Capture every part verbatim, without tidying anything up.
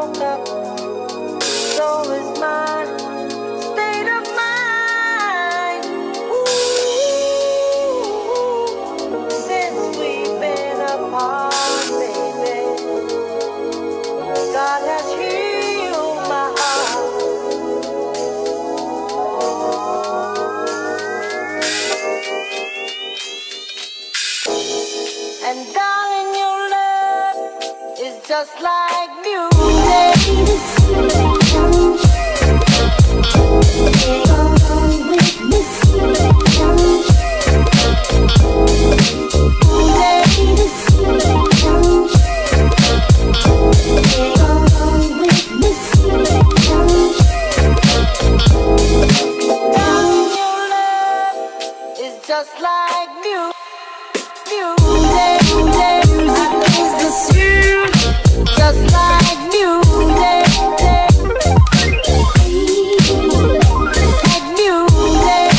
woke up, so is my state of mind. Ooh, since we've been apart, baby, God has healed my heart. And darling, your love is just like music. Darling, your love is just like music. Music, just like music, like music,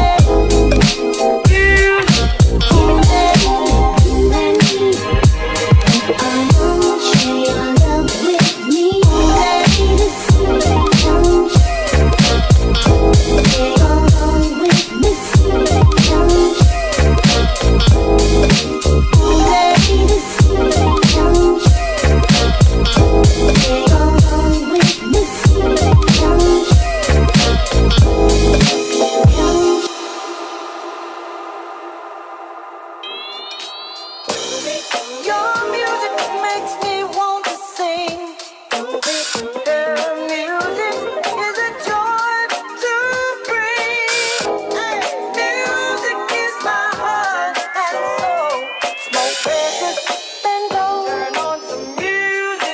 your music makes me want to sing. Girl, music is a joy to bring. Music is my heart and soul. Smoke precious, then go turn on some music.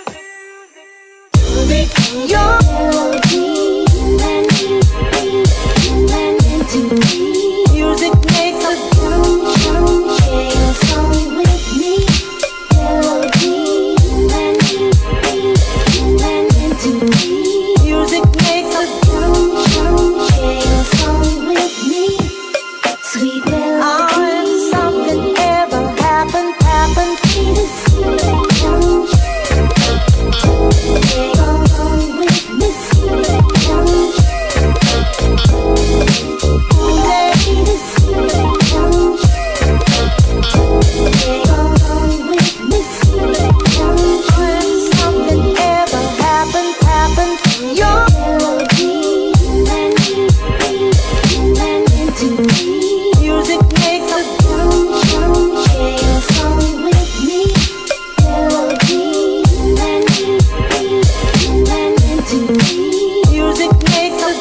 Your music makes us music makes us Sweet oh, if something ever happened, happened. Music makes us music makes us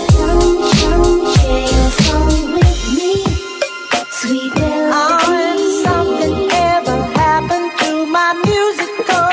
Sweet oh, if something ever happened to my musical